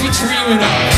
you dreaming of?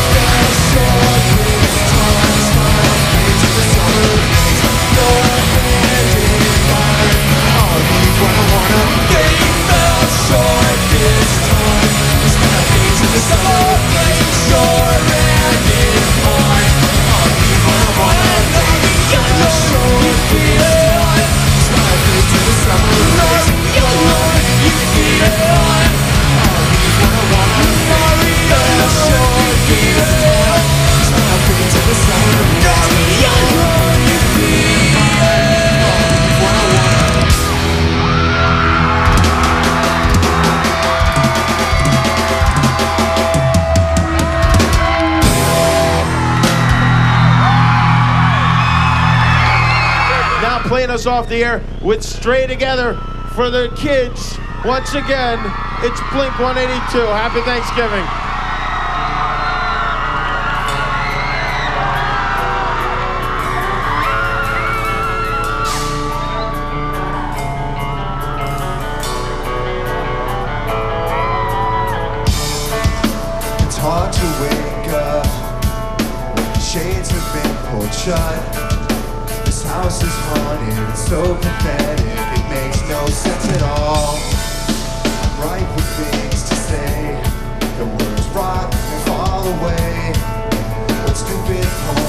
Playing us off the air with Stray Together for the kids. Once again, it's Blink 182. Happy Thanksgiving. It's hard to wake up when the shades have been pulled shut. This house is haunted, it's so pathetic, it makes no sense at all. I'm ripe with things to say, the words rot and fall away. What stupid poems